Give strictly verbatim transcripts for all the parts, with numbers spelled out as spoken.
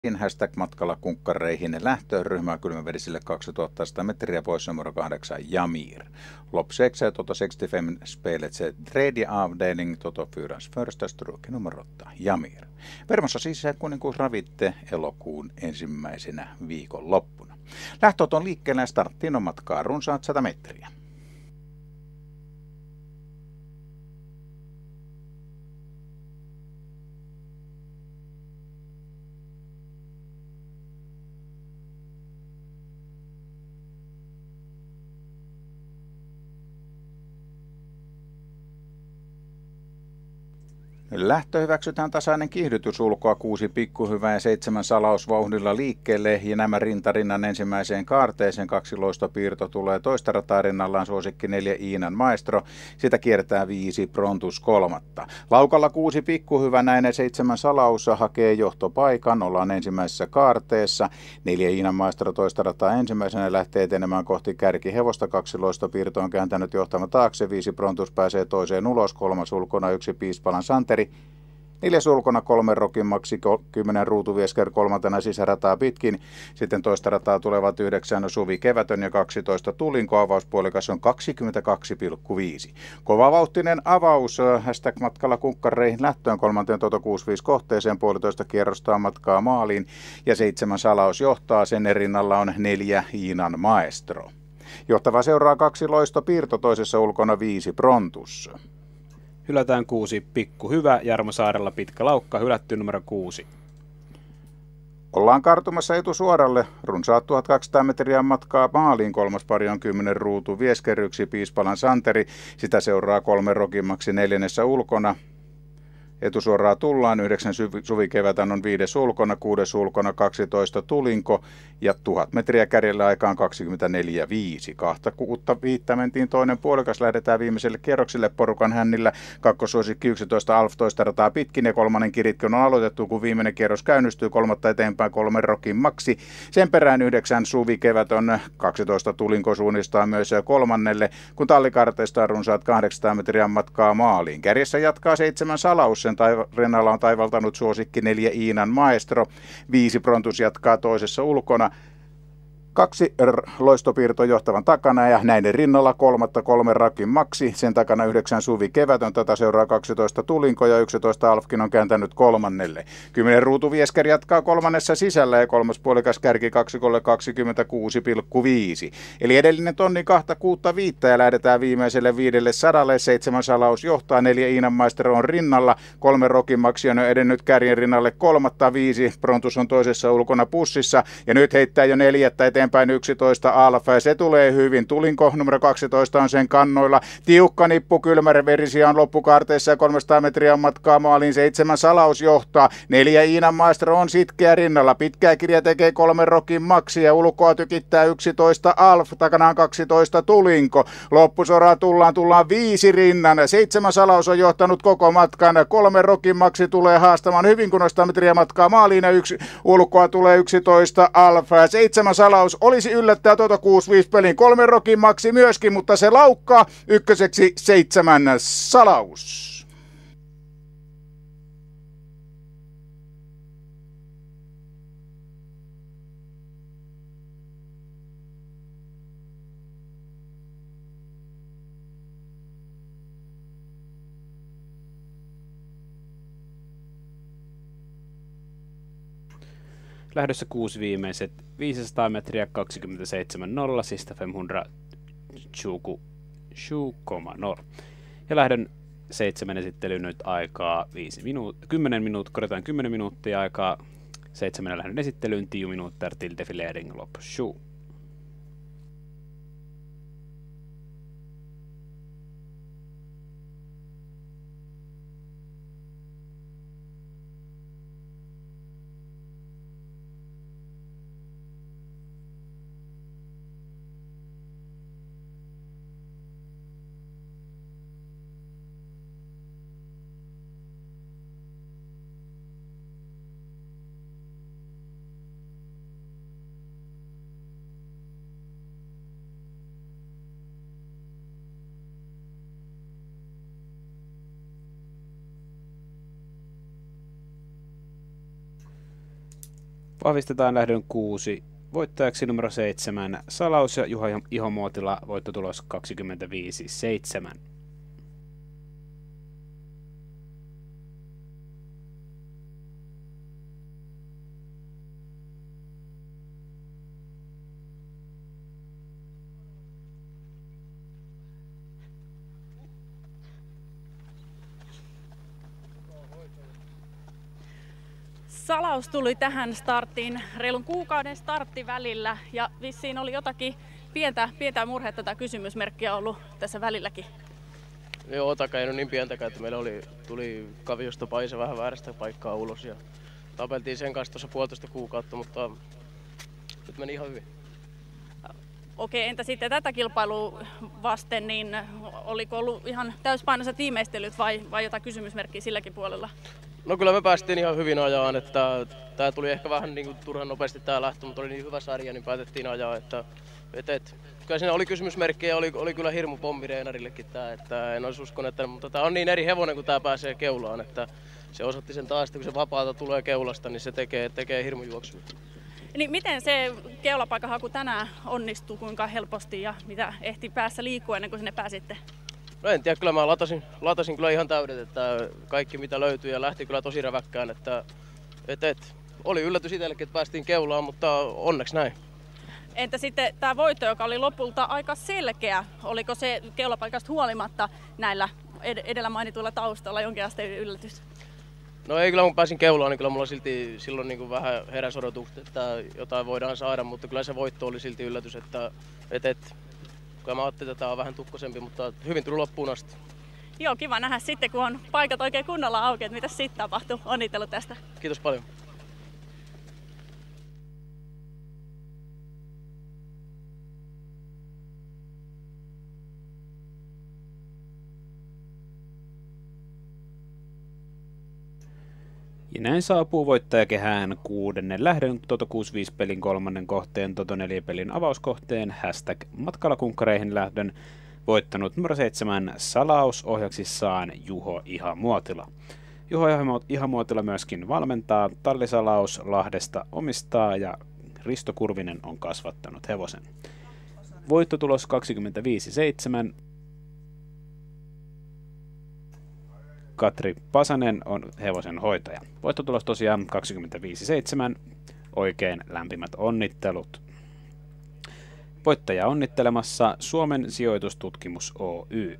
hashtag matkalla kunkkareihin lähtöön ryhmää kylmäverisille kaksituhattasata metriä pois numero kahdeksan Jamir. Lopp sex Toto sextiofem spelet se tredje avdelning Toto fyrans första struke numero åtta Jamir. Vermossa siis kuninkuus ravitte elokuun ensimmäisenä viikon loppuna. Lähtöt on liikkeellä ja starttiin on matkaa runsaat sata metriä. Lähtö hyväksytään tasainen kiihdytys ulkoa, kuusi pikkuhyvää ja seitsemän salausvauhdilla liikkeelle ja nämä rintarinnan ensimmäiseen kaarteeseen. Kaksi loistopiirto tulee toista rataa rinnallaan suosikki neljä Iinan Maestro. Sitä kiertää viisi Prontus kolmatta. Laukalla kuusi pikkuhyvä näin seitsemän salaus hakee johtopaikan. Ollaan ensimmäisessä kaarteessa. Neljä Iinan Maestro toista rataa ensimmäisenä lähtee etenemään kohti kärkihevosta. Kaksi loistopiirto on kääntänyt johtama taakse. Viisi Prontus pääsee toiseen ulos. Kolmas ulkona yksi Piispalan Santeri. Neljäs ulkona kolme Rokin Maxi, kymmenen Ruutuviesker kolmantena sisärataa pitkin. Sitten toista rataa tulevat yhdeksän Suvi Kevätön ja kaksitoista Tulinko. Avauspuolikas on kaksikymmentäkaksi pilkku viisi. Kovavauhtinen avaus hashtag matkalla kunkkareihin lähtöön kolmanteen Toto kuusikymmentäviisi kohteeseen. Puolitoista kierrosta on matkaa maaliin ja seitsemän salaus johtaa. Sen rinnalla on neljä Iinan Maestro. Johtava seuraa kaksi loistopiirto, toisessa ulkona viisi Prontus. Hylätään kuusi Pikku Hyvä, Jarmo Saarella pitkä laukka, hylätty numero kuusi. Ollaan kartumassa etusuoralle, runsaat tuhatkaksisataa metriä matkaa maaliin, kolmas pari on kymmenen Ruutu Vieskeryksi, Piispalan Santeri, sitä seuraa kolme Rokin Maxi neljännessä ulkona. Etusuoraa tullaan, yhdeksän Suvi Kevätän on viides ulkona, kuudes ulkona kaksitoista Tulinko ja tuhat metriä kärjellä aikaan kaksikymmentäneljä viisi. Kahta kuutta viittä mentiin toinen puolikas, lähdetään viimeiselle kierroksille porukan hännillä. Kakkosuosikki yksitoista Alf toista rataa pitkin ja kolmannen kiritki on aloitettu, kun viimeinen kierros käynnistyy. Kolmatta eteenpäin kolme Rokin Maxi. Sen perään yhdeksän Suvi Kevätön, kaksitoista Tulinko suunnistaa myös kolmannelle, kun tallikarteista on runsaat kahdeksansataa metriä matkaa maaliin. Kärjessä jatkaa seitsemän salaus. Taiva, rinnalla on taivaltanut suosikki neljä Iinan Maestro. Viisi Prontus jatkaa toisessa ulkona. Kaksi loistopiirto johtavan takana ja näiden rinnalla kolmatta kolme Rakin Maxi. Sen takana yhdeksän Suvi Kevätön, tätä seuraa kaksitoista Tulinko ja yksitoista Alfkin on kääntänyt kolmannelle. kymmenen Ruutu Viesker jatkaa kolmannessa sisällä ja kolmas puolikas kärki kaksikolle kaksikymmentäkuusi pilkku viisi. Eli edellinen tonni kahta kuutta viittä ja lähdetään viimeiselle viidelle sadalle. Seitsemän salaus johtaa, neljä Iinan Maestro on rinnalla. Kolme Rokin Maxi on edennyt kärjen rinnalle kolmatta, viisi Prontus on toisessa ulkona pussissa ja nyt heittää jo neljättä eteen. Eteenpäin yksitoista Alfa ja se tulee hyvin. Tulinko numero kaksitoista on sen kannoilla. Tiukka nippu Kylmäverisiä on loppukaarteessa ja kolmesataa metriä on matkaa maaliin. Seitsemän salaus johtaa. Neljä Iinan Maestro on sitkeä rinnalla. Pitkää kirja tekee kolme Rokin Maxi ja ulkoa tykittää yksitoista Alf. Takanaan kaksitoista Tulinko. Loppusoraa tullaan, tullaan viisi rinnan. Seitsemän salaus on johtanut koko matkan. Kolme Rokin Maxi tulee haastamaan hyvin, kun nostaa metriä matkaa maaliin ja yksi ulkoa tulee yksitoista Alfa. Seitsemän salaus olisi yllättää Toto kuusikymmentäviisi pelin. Kolme Rokin Maxi myöskin, mutta se laukkaa ykköseksi seitsemän salaus. Lähdössä kuusi viimeiset viisisataa metriä kaksikymmentäseitsemän nolla, sista femhundra tjugo komma nolla. Ja lähdön seitsemän esittelyyn nyt aikaa viisi minuuttia, kymmenen minuuttia, korjataan kymmenen minuuttia aikaa seitsemän lähdön esittelyyn, tio minuuttia till defilering lopp sju. Vahvistetaan lähdön kuusi. Voittajaksi numero seitsemän Salaus ja Juha Ihomuotila, voittotulos kaksikymmentäviisi seitsemän. Salaus tuli tähän starttiin reilun kuukauden starttivälillä ja vissiin oli jotakin pientä, pientä murhetta tai kysymysmerkkiä ollut tässä välilläkin. Joo, taka ei ole niin pientäkään, että meillä oli, tuli kaviosta paise vähän väärästä paikkaa ulos ja tapeltiin sen kanssa tuossa puolitoista kuukautta, mutta nyt meni ihan hyvin. Okei, entä sitten tätä kilpailua vasten, niin oliko ollut ihan täyspainoiset viimeistelyt vai, vai jotain kysymysmerkkiä silläkin puolella? No kyllä me päästiin ihan hyvin ajaan, että tämä tuli ehkä vähän niin kuin turhan nopeasti tämä lähtö, mutta oli niin hyvä sarja, niin päätettiin ajaa, että et, et, kyllä siinä oli kysymysmerkki ja oli, oli kyllä hirmu pommi Reenarillekin tämä, että en olisi uskonut, että, mutta tämä on niin eri hevonen, kun tämä pääsee keulaan, että se osoitti sen taas, että kun se vapaata tulee keulasta, niin se tekee, tekee hirmu juoksua. Niin miten se keulapaikahaku tänään onnistui, kuinka helposti ja mitä ehti päässä liikkua ennen kuin sinne pääsitte? No en tiedä, kyllä mä latasin, latasin kyllä ihan täydet, että kaikki mitä löytyi ja lähti kyllä tosi räväkkään, että et, et, oli yllätys itsellekin, että päästiin keulaan, mutta onneksi näin. Entä sitten tämä voitto, joka oli lopulta aika selkeä, oliko se keulapaikasta huolimatta näillä ed- edellä mainituilla taustalla jonkinlaista yllätys? No ei kyllä, kun pääsin keulaan, niin kyllä mulla silti silloin niin kuin vähän heräsi odotukset, että jotain voidaan saada, mutta kyllä se voitto oli silti yllätys, että et, et, kyllä mä ajattelin, että tämä on vähän tukkosempi, mutta hyvin tuli loppuun asti. Joo, kiva nähdä sitten, kun on paikat oikein kunnolla auki, että mitä sitten tapahtuu. Onnittelut tästä. Kiitos paljon. Ja näin saapuu voittajakehään kuudennen lähdön Toto kuusikymmentäviisi pelin kolmannen kohteen, Toto neljä pelin avauskohteen, hashtag matkalla kunkkareihin lähdön, voittanut numero seitsemän Salaus, ohjaksissaan Juho Ihamuotila. Juho Ihamuotila myöskin valmentaa, Talli Salaus Lahdesta omistaa ja Risto Kurvinen on kasvattanut hevosen. Voittotulos kaksikymmentäviisi seitsemän. Katri Pasanen on hevosen hoitaja. Voittotulos tosiaan kaksikymmentäviisi seitsemän. Oikein lämpimät onnittelut. Voittaja onnittelemassa Suomen sijoitustutkimus Oy.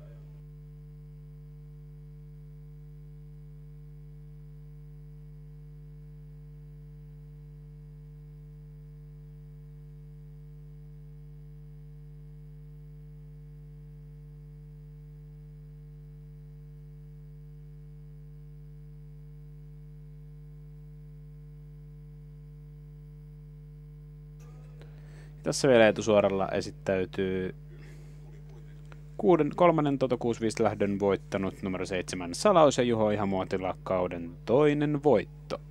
Tässä vielä etusuoralla esittäytyy kuuden, kolmannen Toto kuusikymmentäviisi lähdön voittanut numero seitsemän Salaus ja Juho Ihamuotila kauden toinen voitto.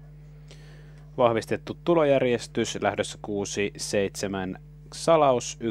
Vahvistettu tulojärjestys lähdössä kuusi seitsemän Salaus